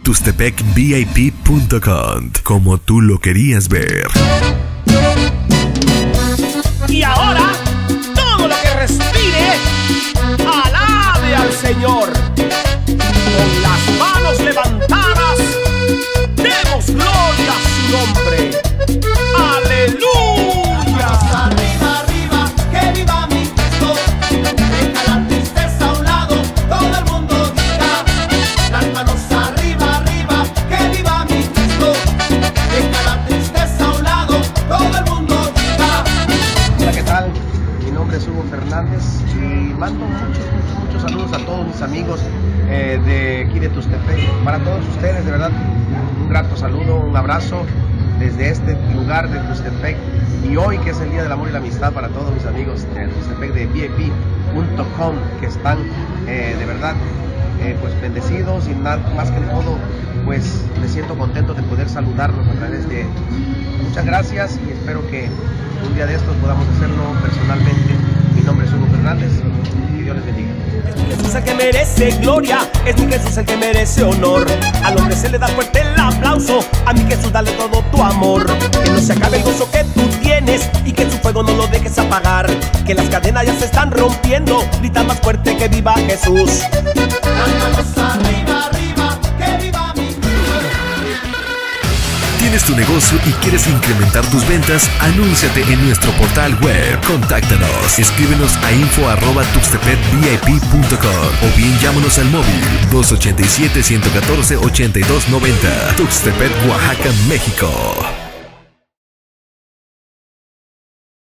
tuxtepecvip.com, como tú lo querías ver. Y ahora, todo lo que respire, alabe al Señor. Con las manos levantadas, demos gloria a su nombre. ¡Aleluya! Arriba, arriba, que viva mi Cristo. Deja la tristeza a un lado, todo el mundo diga. Las manos arriba, arriba, que viva mi Cristo. Deja la tristeza a un lado, todo el mundo diga. Hola, ¿qué tal? Mi nombre es Hugo Fernández y mando muchos saludos a todos mis amigos de aquí de Tuxtepec. Para todos ustedes, de verdad, un grato saludo, un abrazo desde este lugar de Tuxtepec. Y hoy, que es el Día del Amor y la Amistad, para todos mis amigos de Tuxtepec, de VIP.com, que están de verdad pues bendecidos, y más que todo, pues me siento contento de poder saludarlos a través de... Muchas gracias y espero que un día de estos podamos hacerlo personalmente. Mi nombre es Hugo Fernández y Dios les bendiga. Es mi Jesús el que merece gloria, es mi Jesús el que merece honor. Al hombre se le da fuerte el aplauso, a mi Jesús dale todo tu amor. Que no se acabe el gozo que tú tienes y que su fuego no lo dejes apagar. Que las cadenas ya se están rompiendo, grita más fuerte que viva Jesús. Las manos arriba, arriba, que viva mi Cristo. ¿Tienes tu negocio y quieres incrementar tus ventas? Anúnciate en nuestro portal web. Contáctanos. Escríbenos a info@tuxtepecvip.com o bien llámanos al móvil 287-114-8290. Tuxtepec, Oaxaca, México.